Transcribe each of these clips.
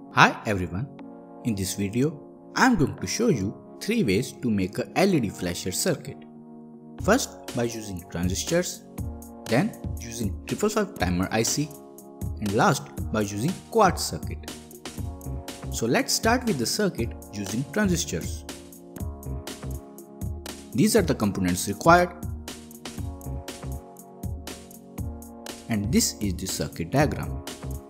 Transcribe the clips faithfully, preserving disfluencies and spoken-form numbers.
Hi everyone, in this video I am going to show you three ways to make a L E D flasher circuit. First by using transistors, then using triple five timer I C, and last by using quartz circuit. So let's start with the circuit using transistors. These are the components required, and this is the circuit diagram.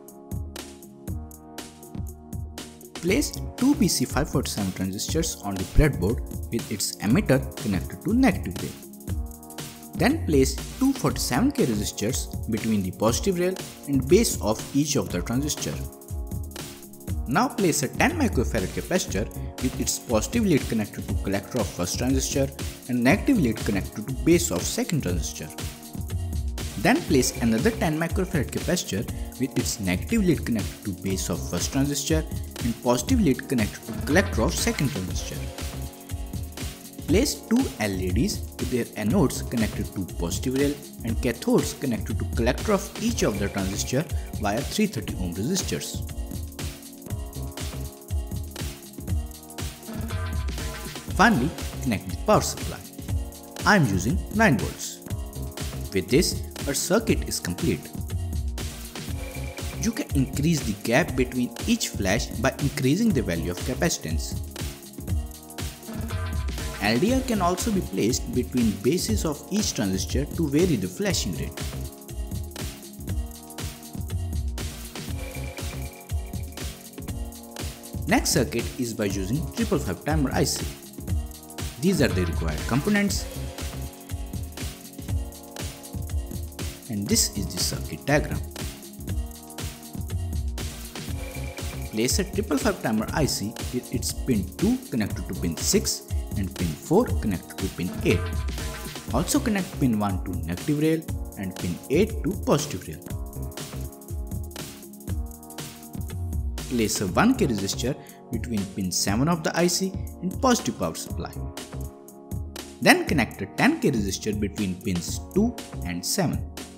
Place two B C five forty-seven transistors on the breadboard with its emitter connected to negative rail. Then place two forty-seven K resistors between the positive rail and base of each of the transistor. Now place a ten microfarad capacitor with its positive lead connected to collector of first transistor and negative lead connected to base of second transistor. Then place another ten microfarad capacitor with its negative lead connected to base of first transistor and positive lead connected to collector of second transistor. Place two L E Ds with their anodes connected to positive rail and cathodes connected to collector of each of the transistor via three thirty ohm resistors. Finally, connect the power supply. I am using nine volts. With this, our circuit is complete. You can increase the gap between each flash by increasing the value of capacitance. L D R can also be placed between bases of each transistor to vary the flashing rate. Next circuit is by using triple five timer I C. These are the required components, and this is the circuit diagram. Place a triple five timer I C with its pin two connected to pin six and pin four connected to pin eight. Also connect pin one to negative rail and pin eight to positive rail. Place a one K resistor between pin seven of the I C and positive power supply. Then connect a ten K resistor between pins two and seven.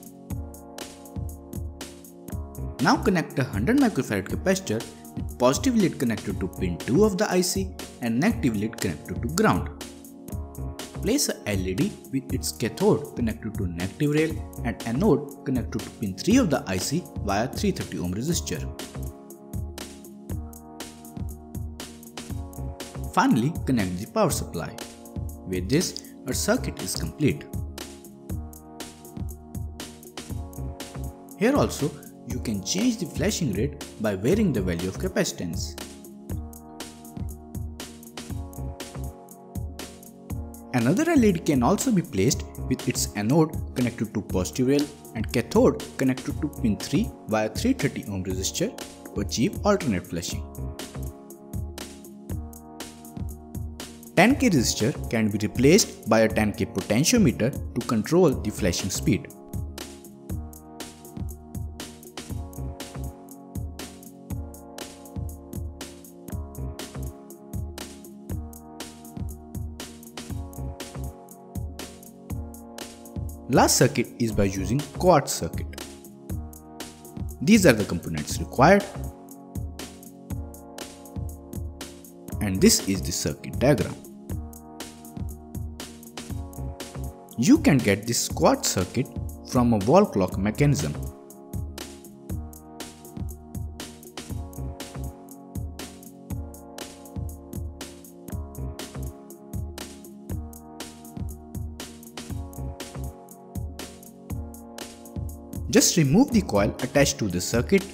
Now connect a one hundred microfarad capacitor with positive lead connected to pin two of the I C and negative lead connected to ground. Place a L E D with its cathode connected to negative rail and anode connected to pin three of the I C via three thirty ohm resistor. Finally, connect the power supply. With this, our circuit is complete. Here also, you can change the flashing rate by varying the value of capacitance. Another L E D can also be placed with its anode connected to positive rail and cathode connected to pin three via three thirty ohm resistor to achieve alternate flashing. ten K resistor can be replaced by a ten K potentiometer to control the flashing speed. Last circuit is by using quartz circuit. These are the components required, and this is the circuit diagram. You can get this quartz circuit from a wall clock mechanism. Just remove the coil attached to the circuit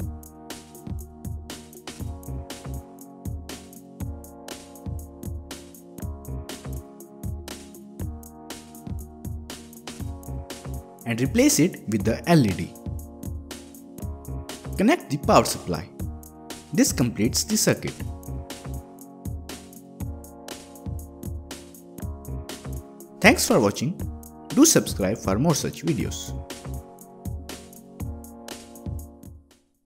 and replace it with the L E D. Connect the power supply. This completes the circuit. Thanks for watching. Do subscribe for more such videos.